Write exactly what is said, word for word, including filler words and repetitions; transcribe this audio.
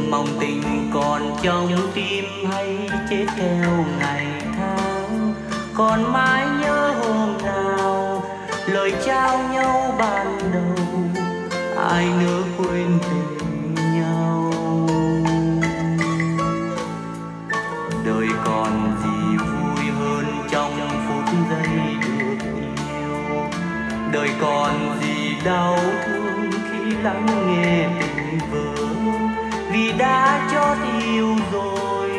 mong tình còn trong tim hay chết theo ngày tháng. Còn mãi nhớ hôm nào lời trao nhau ban đầu, ai nỡ quên tình nhau. Đời còn gì vui hơn trong phút giây được yêu, đời còn gì đau thương khi lắng nghe tình vỡ, vì đã chót yêu rồi